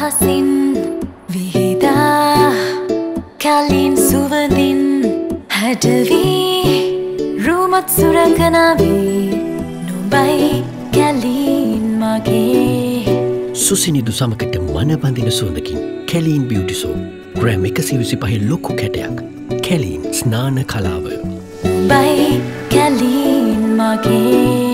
අහසින් විහිදා කලින් සුවඳින් හැඩවී රුමත් සුරකනාවී නුඹයි කැලීන් මගේ සුසිනිදු සමකට මනබඳින සුවඳකින් කැලීන් බියුටි සෝප් ග්‍රෑම් 125 ලොකු කැටයක් කැලීන් ස්නාන කලාව නුඹයි කැලීන් මගේ